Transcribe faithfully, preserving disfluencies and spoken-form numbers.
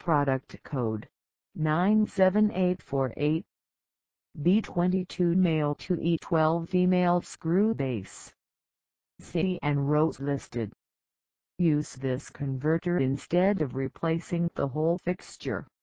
Product code nine seven eight four eight. B twenty-two male to E twelve female screw base. C and Rohs listed. Use this converter instead of replacing the whole fixture.